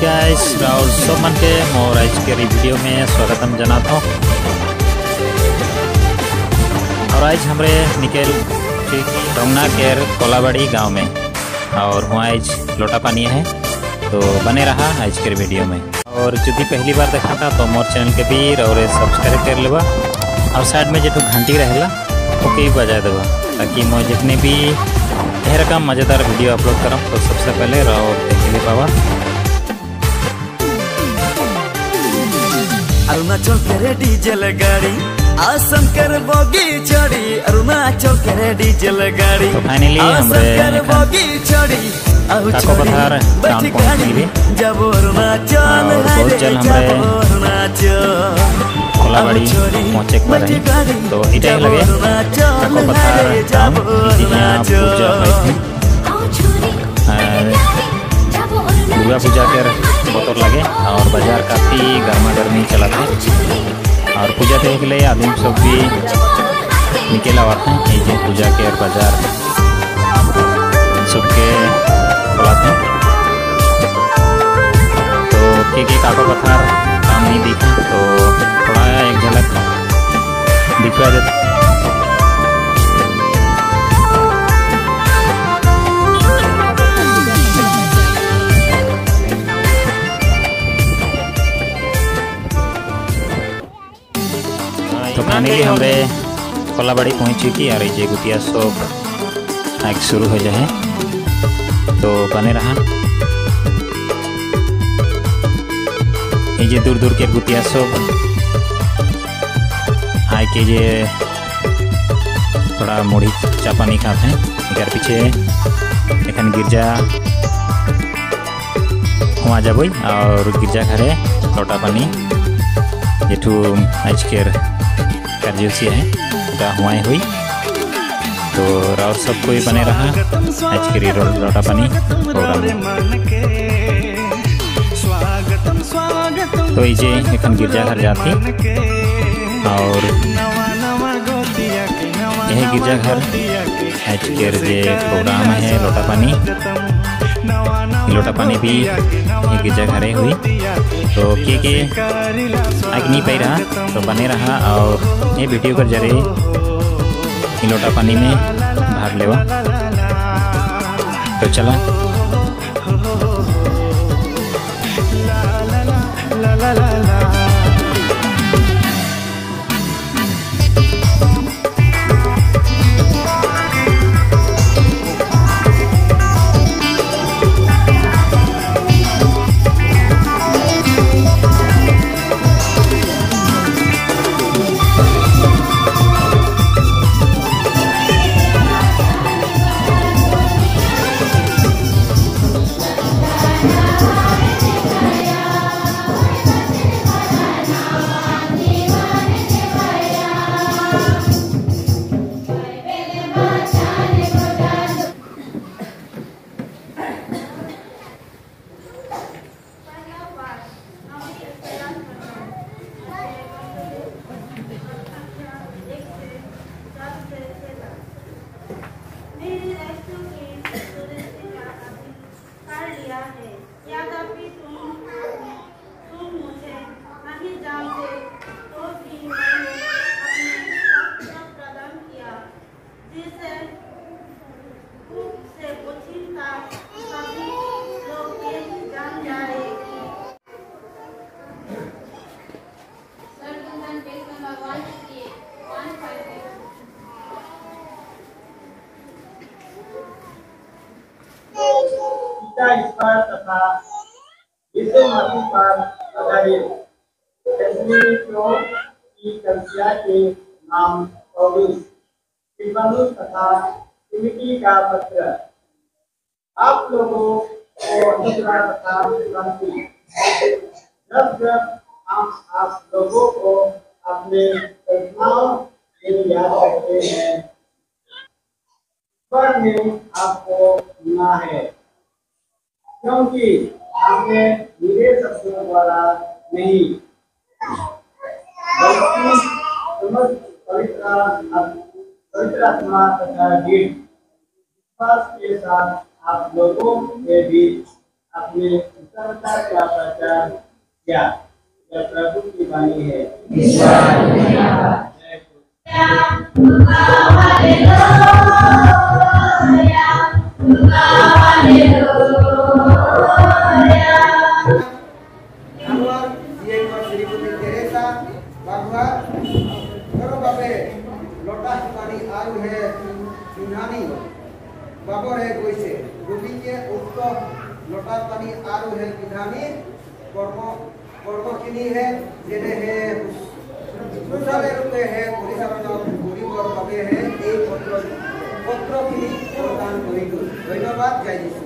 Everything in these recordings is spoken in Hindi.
गाइस राहुल सोमन के मोर आज के वीडियो में स्वागतम जनाता हूँ। और आज हमारे निकल रमना केर कोलाबाड़ी गांव में और वहाँ आज लोटा पानी है, तो बने रहा आज के वीडियो में। और यदि पहली बार देखा था तो मोर चैनल के भी और सब्सक्राइब कर लेवा और साइड में जो घंटी रहेला ओके बजा देवा, ताकि मैं जितने भी ढेर का मज़ेदार वीडियो अपलोड करम तो सबसे पहले राहुल देख ले पावा। अरुणाचल के डीजल गाड़ी आसम कर बोगी चढ़ी, अरुणाचल के डीजल गाड़ी तो फाइनली हमरे बोगी चढ़ी काको पथार टाउन पहुंच गए। जब अरुणाचल बहुत जल्द हमरे कोलाबाड़ी पहुंचे के बाद तो इधर लगे काको पथार टाउन पूजा दुर्गा पूजा के बतौर लगे और बाजार काफ़ी गर्मा गर्मी चला था और पूजा देख के लिए आदमी सब भी निकल आते हैं। ये पूजा के बाजार सबके बुलाते हैं, तो के काको पथार काम नहीं दिखा तो थोड़ा एक झलक दिखवा देते। तो फाइनली हमारे कोलाबाड़ी पहुँच चुकी और ये गुतिया शॉप आज शुरू हो जाए, तो बने रहा। ये दूर दूर के गुतिया शॉप आए के ये थोड़ा मुड़ी चापानी खाते हैं। एक पीछे एखन गिरजा वहाँ जब और गिरजा घरे लोटा पानी जेठू आज के कार्यसी है हुआ हुई, तो और सब कोई बने रहा आज के लोटा पानी प्रोग्राम। तो ये एखन गिरजा घर जाती और यह गिरजा घर आज के प्रोग्राम है लोटा पानी भी गिरजा घरे हुई। तो के आग नहीं पाई रहा तो बने रहा और ये वीडियो कर जरिए लोटा पानी में भाग लेवा। तो चला इस पर तथा विश्व माटी पर आधारित की कक्षा के नाम तथा समिति का पत्र आप लोगों को अनुग्रह तथा शांति। जब आप लोगों को अपने कल्पनाओं में याद करते हैं पर में आपको सुना है, क्योंकि आपने मेरे शब्दों द्वारा नहीं बल्कि पवित्र आत्मा तथा विश्वास के साथ आप लोगों के बीच अपने उत्तरता का प्रचार किया। यह प्रभु की वाणी है। बाबर है कोई से गोपी के उत्तर लोटा पानी आरु है विधानी कर्म किनी है जेने है दूसरे रुपए है पुलिस अपना पूरी कर बाबे है एक पत्र किनी प्रदान करी दो धन्यवाद जय यीशु।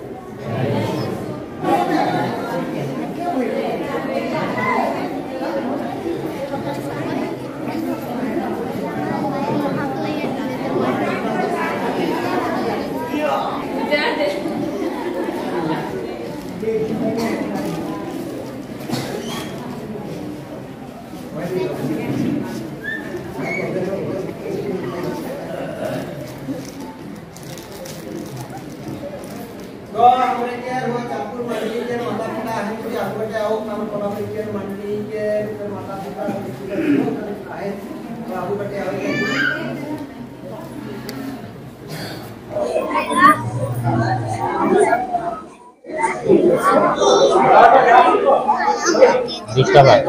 तो हमरे के हो चापुर मंडली के माता पिता है कि आपको आओ काम कोला के मंडली के माता पिता है बाबू बेटे आओ डिस्टर्ब है।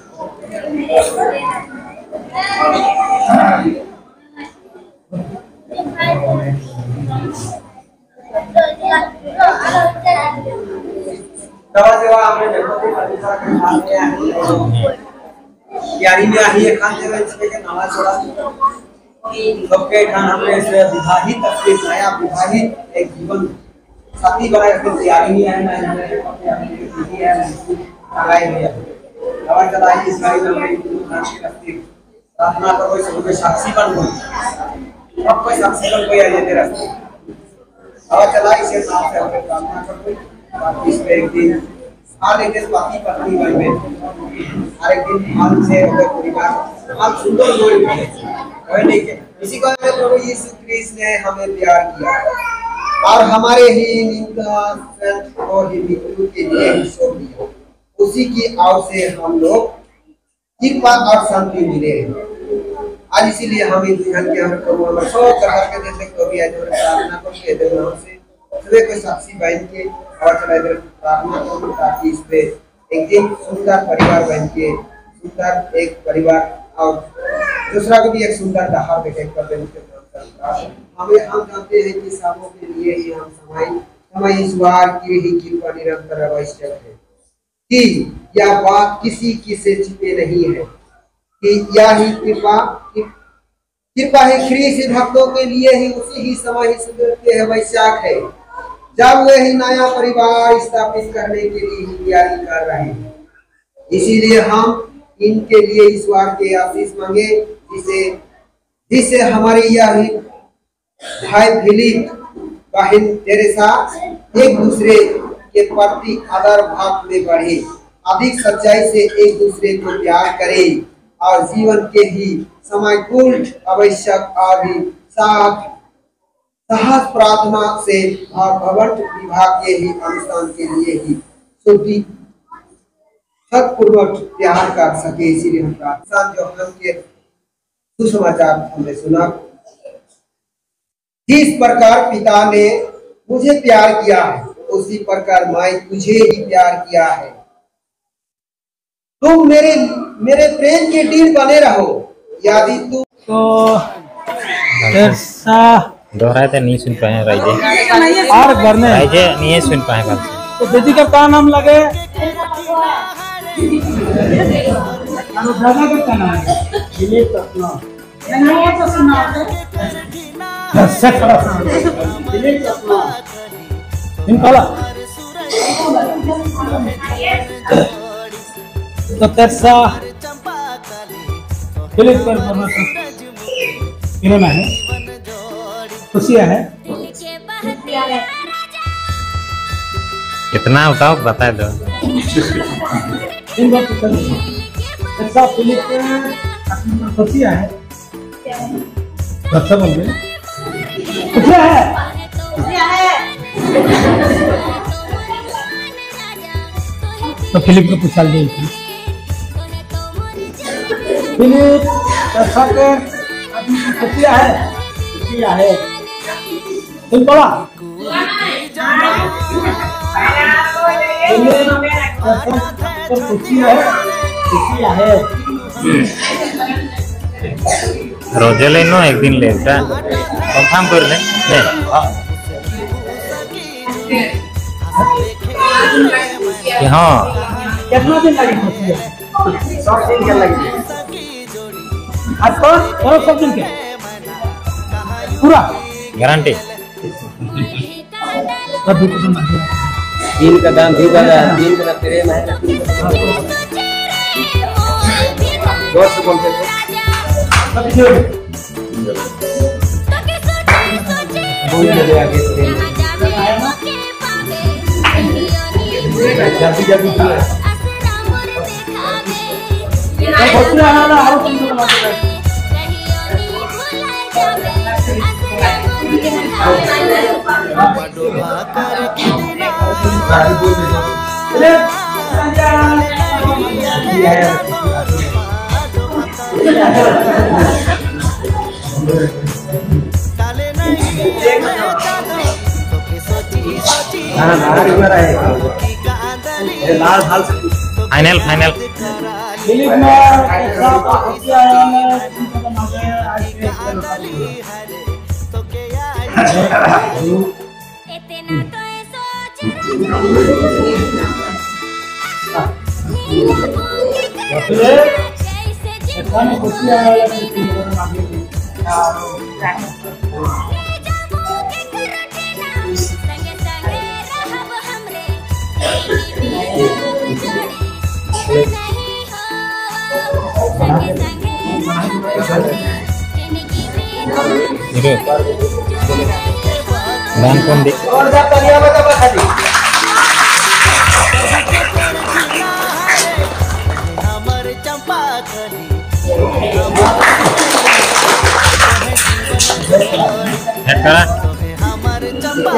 हमने देखो कि प्रतिशत के साथ में यारी में आई है खान देवे इसके के नवा छोड़ा सबके खान हमने से विवाहित एक नया विवाहित एक जीवन साथी बनाए फिर तैयारी में है ना हमने दीदी है लगाई हुई है और चलाई इस गाड़ी में खान की रास्ते प्रार्थना करो कोई सब के साक्षी बन गई अब कोई साक्षी बन कोई आए तेरे रास्ते और चलाई से नाम से हमने प्रार्थना कर कोई इस पे एक दिन हाल एक दिन पति पत्नी बन गए हर एक दिन हाल से अगर परिवार हाल सुंदर जोड़ी बने कोई नहीं के इसी को प्रभु यीशु क्रिस्ट ने हमें प्यार किया और हमारे ही निंदा और ही मृत्यु के लिए ही छोड़ दिया उसी की आव से हम लोग कृपा और शांति मिले आज इसीलिए हम इन दुनिया के हर प्रभु हमारे सब तरह के जैसे कभी आज प्रार्थना करके इधर नाम से सभी को साक्षी बन के और चला इधर प्रार्थना करूं ताकि इस पे एक दिन सुंदर परिवार बन के सुंदर एक परिवार और दूसरा को भी एक सुंदर दहार देखे कर देने के हमें हम जानते हैं कि सबों के लिए ही हम समय ईश्वर की ही कृपा निरंतर आवश्यक है कि यह बात किसी की से छिपे नहीं है कि यह ही कृपा है ख्रीस्त भक्तों के लिए ही उसी ही समय ही के आवश्यक है जब वे ही नया परिवार स्थापित करने के लिए ही तैयारी कर रहे हैं इसीलिए हम इनके लिए ईश्वर के आशीष मांगे जिससे हमारी यह भाई फिलिप बहन तेरेसा एक दूसरे के प्रति आदर भाव में बढ़े अधिक सच्चाई से एक दूसरे को प्यार करे और जीवन के ही समय कुल आवश्यक और भी साथ साहस प्रार्थना से और भवन विभाग के ही अनुष्ठान के लिए ही शुद्धि सत्पूर्वक प्यार कर सके इसीलिए हम प्रार्थना जो हम के सुसमाचार हमने सुना जिस प्रकार पिता ने मुझे प्यार किया है उसी प्रकार मैं तुझे ही प्यार किया है तुम मेरे प्रेम के डीर बने रहो यदि तू तो तेरसा दोहराए तो नहीं सुन पाए राइजे और बरने राइजे नहीं सुन पाए बात तो दीदी का क्या नाम लगे अनुराधा का क्या नाम है दिलीप रत्ना नहीं तो सुना दिलीप रत्ना इनका तो तेरसा दिलीप पर इन्होंने है खुशियाँ है कितना बताओ बता दो इन बात को ऐसा फिलिप खुशियाँ है अच्छा बोल रहे खुशियाँ है तो फिलिप को पूछा ले फिलिप कैसा के अभी खुशिया है तुम बोला खुशिया है रोजे ले नो एक दिन ले कंफर्म कर ले कि हाँ कितना दिन लगे खुशिया 100 दिन के लगे आपको और सब दिन के पूरा गारंटी अभी तो दिन का दाम भी बढ़ा दिन का प्रेम है दोस्त बोलते थे बोल दे आगे जल्दी जल्दी लाल हाल से फाइनल फाइनल फिलिप में कैसा खुशिया दान कौन दे और जा तरिया बता खाली हमर चंपा खली हेड करा हमर चंपा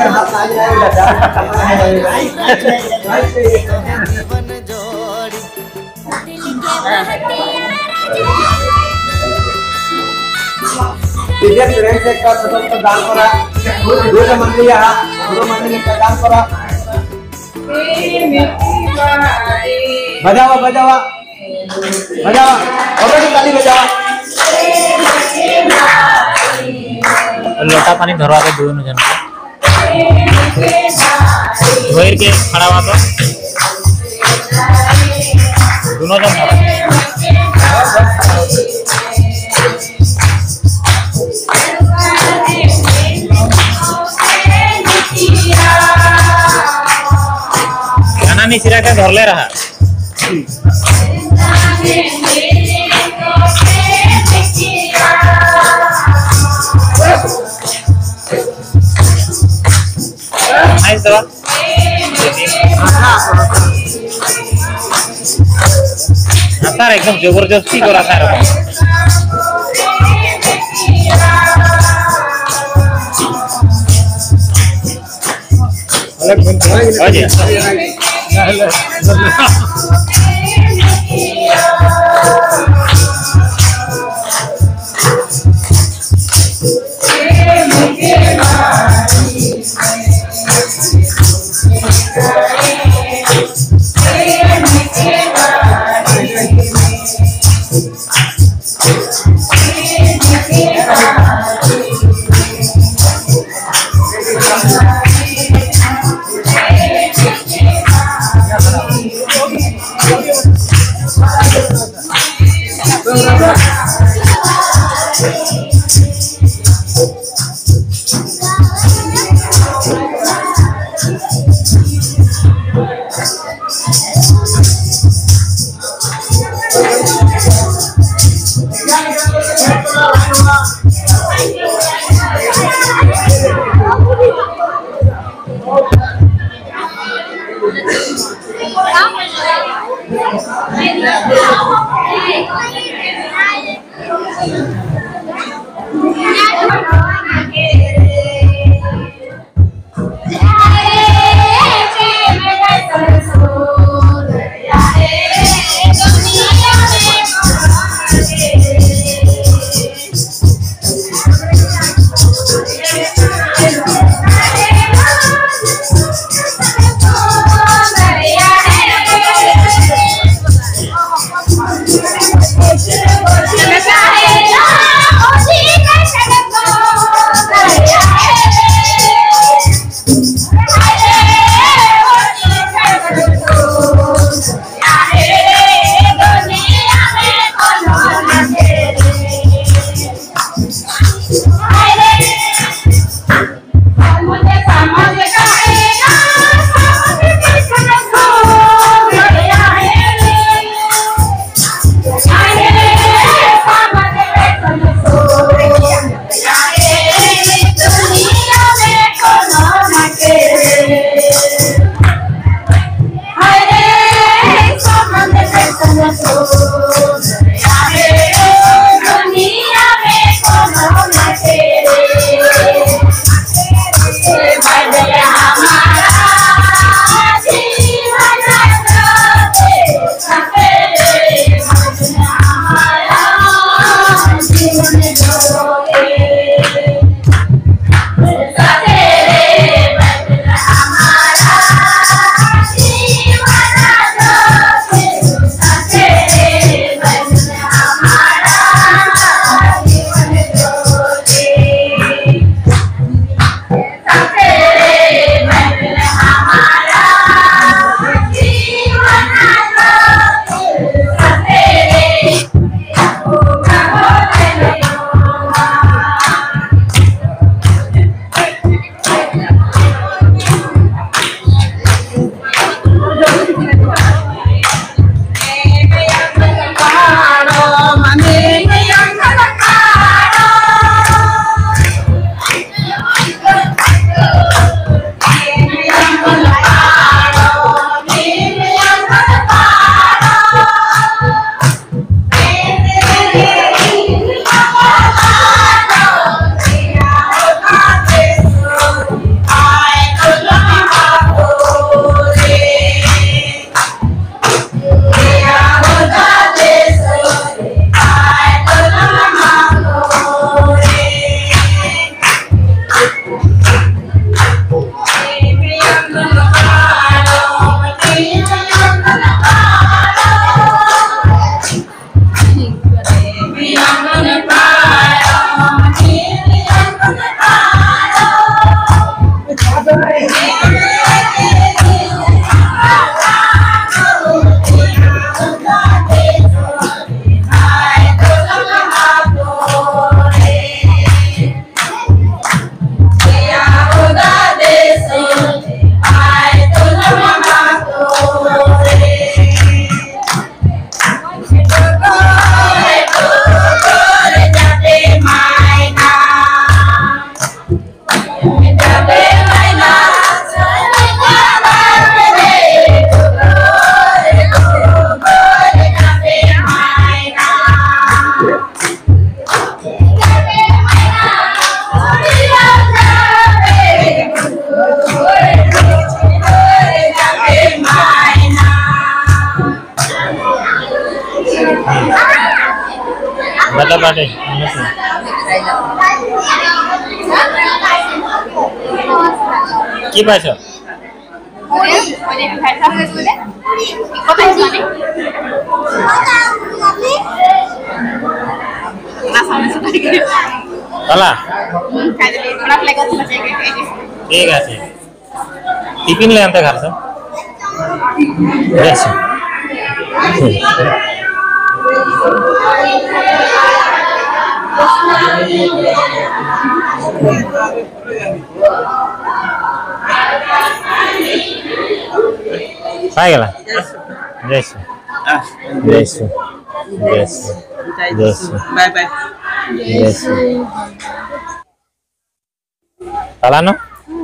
जीवन जोड़ी दिव्य प्रेम से का स्वतंत्र दान करा दूर मंदिर यहाँ दूर मंदिर का दान करा बजावा बजावा बजावा और ताली बजावा लोटा पानी धरवा के दोनों जन धोर के खड़ा हुआ तो दोनों जन खाना नहीं सिरा के घर ले रहा सर एकदम जबरदस्ती करा सर बता बाटे की बात है चला ठीक है टिफिन ले आते घर से पाएगा जैसे जैसे जैसे जैसे बाय बाय जैसे चला ना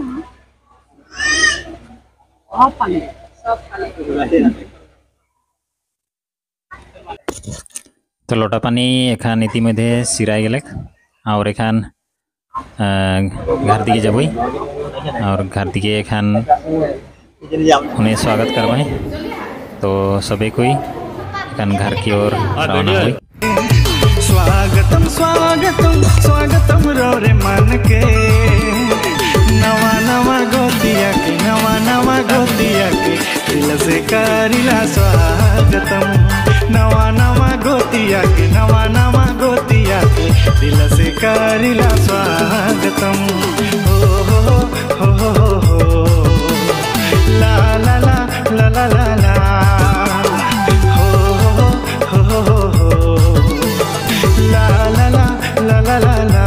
तो लोटा पानी एखान इतिमध्ये शिराय गेले और एखान घर दिखे जबई और घर दिखे एखान उन्हें स्वागत करवाएं तो सभी कोई एखान घर की ओर रवाना हुई। स्वागतम स्वागतम स्वागतम रोरे मन के नवा नवा गोतिया के दिल से करिला स्वागतम नवा नवा गोतिया के दिल से करिला स्वागतम हो ला ला ला ला ला ला ला हो ला ला ला ला ला ला ला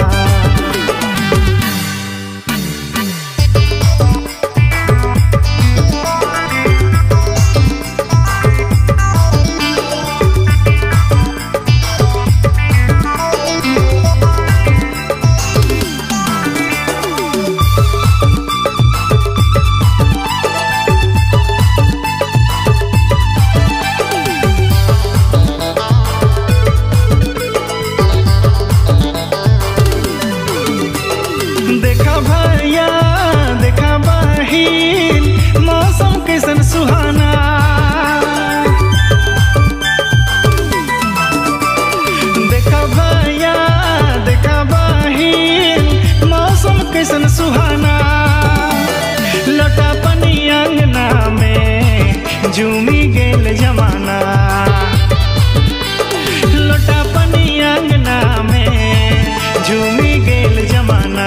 देखा भैया देखा बहिन मौसम कैसन सुहाना देखा भैया देखा बहिन मौसम कैसन सुहाना लोटा पानी अंगना में झूमी गेल जमाना लोटा पानी अंगना में झूमी गेल जमाना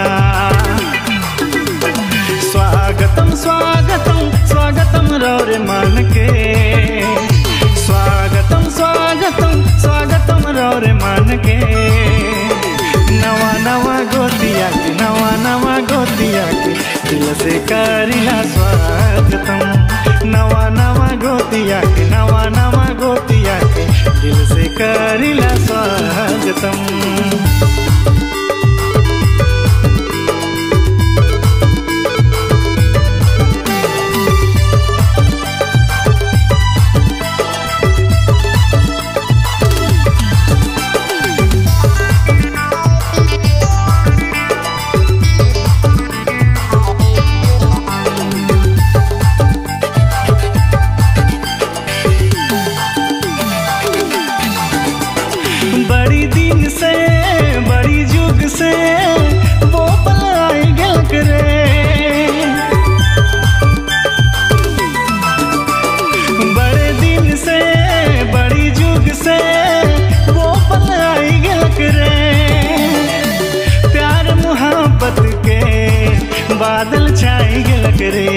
स्वागतम स्वागतम स्वागतम रौरे मन के स्वागतम स्वागतम स्वागतम रौरे मन के नवा नवा गोतिया के दिल से करिला स्वागतम नवा नवा गोतिया के दिल से करिला स्वागतम। बड़ी दिन से बड़ी जुग से वो पल आई गल करे बड़े दिन से बड़ी जुग से वो पल आई गल करे प्यार मुहब्बत के बादल छाई गल करे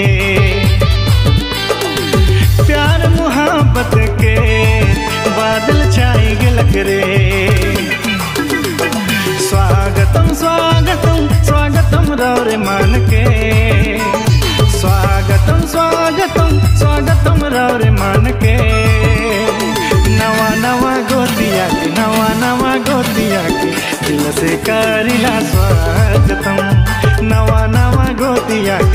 प्यार मुहब्बत के बादल छाई गल करे स्वागतम स्वागतम स्वागतम रौरे मन के स्वागतम स्वागतम स्वागतम रौरे मन के नवा नवा गोतिया के दिल से करिला स्वागतम नवा नवा गोतिया के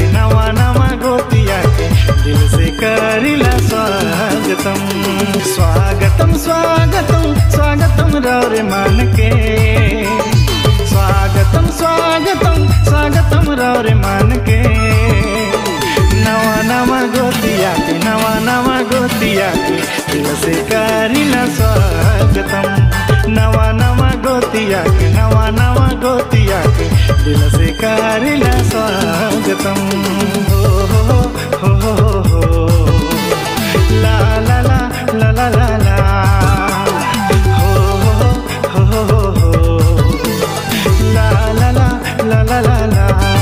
दिल से करिला स्वागतम स्वागतम स्वागतम स्वागतम रौरे मन के स्वागतम स्वागतम स्वागतम रौरे मन के नवा नवा गोतिया के दिल से करिला स्वागतम नवा नवा गोतिया के नवा नवा गोतिया के दिल से करिला स्वागतम हो हो हो हो ला ला ला ला ला ला ला हो हो हो हो ला ला ला ला ला ला ला।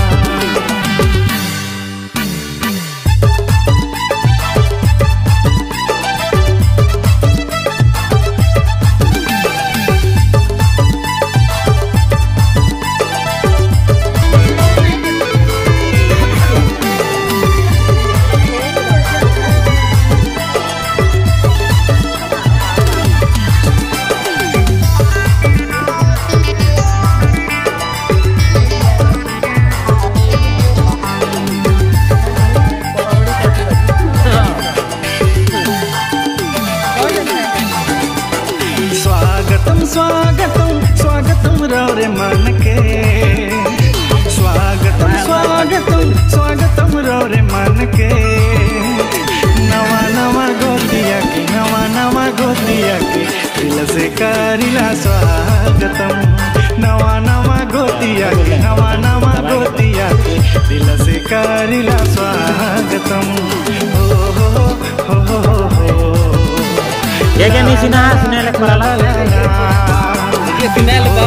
स्वागतम स्वागतम रौरे मन के स्वागतम स्वागतम स्वागतम रौरे मन के नवा नवा गोतिया के नवा नवा गोतिया के दिल से करिला स्वागतम नवा नवा गोतिया के नवा नवा गोतिया के दिल से करिला स्वागतम हो हो हो हो हो क्या नहीं सुना सुने लग पड़ा ये फिनाइल बा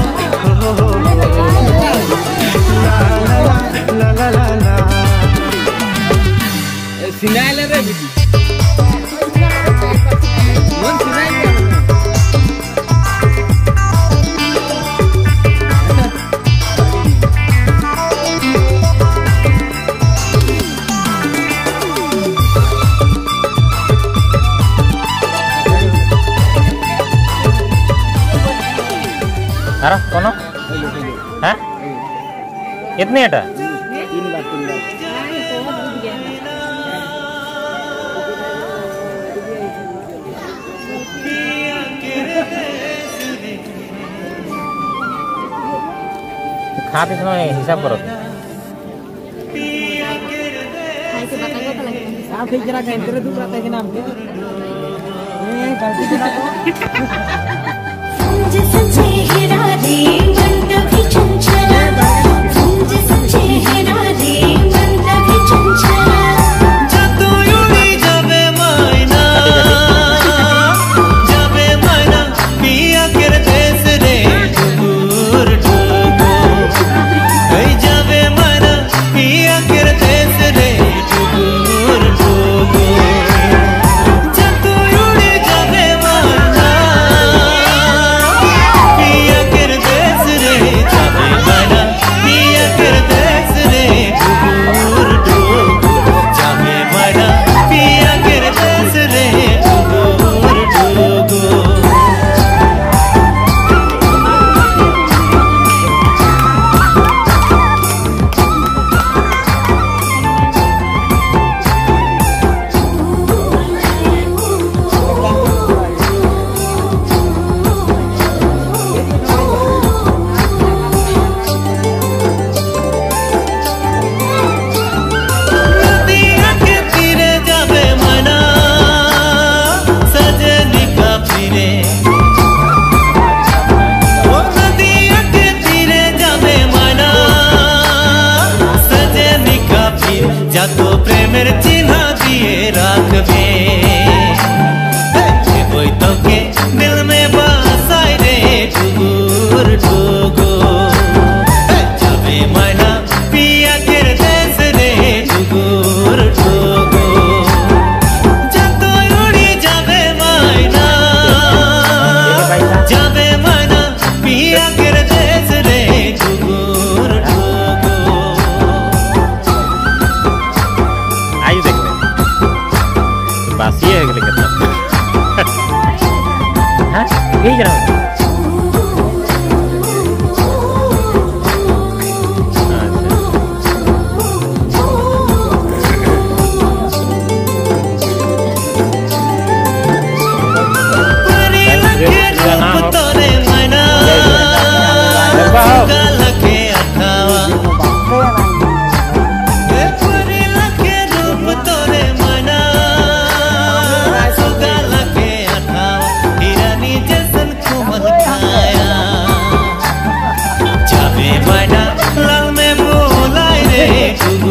ला ला ला ला फिनाइल रे बेटी मन फिनाइल अरे कौन है कितने एटा 3 बार खा पी हिसाब करो आप ही जरा कहीं तेरे दूर रहता है कि नाम के गलती करा संजे संजे हेरा रे मन भी चंचला संजे संजे हेरा रे मन भी चंचला जतु उड़ी जाबे मैना पिया के देश रे टुकुर टुकुर गई जाबे मैना पिया के देश रे टुकुर टुकुर जतु उड़ी जाबे मैना झूम